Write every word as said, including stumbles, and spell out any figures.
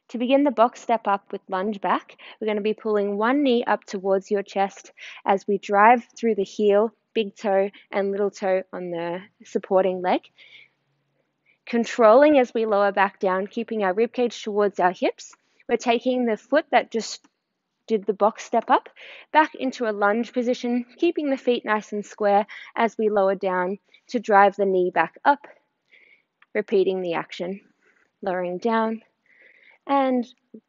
To begin the box step up with lunge back, we're going to be pulling one knee up towards your chest as we drive through the heel, big toe, and little toe on the supporting leg. Controlling as we lower back down, keeping our ribcage towards our hips. We're taking the foot that just did the box step up back into a lunge position, keeping the feet nice and square as we lower down to drive the knee back up. Repeating the action, lowering down and